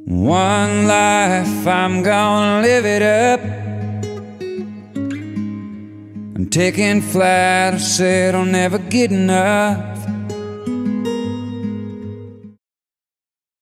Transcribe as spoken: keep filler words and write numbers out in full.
One life, I'm gonna live it up. I'm taking flight, I said I'll never get enough.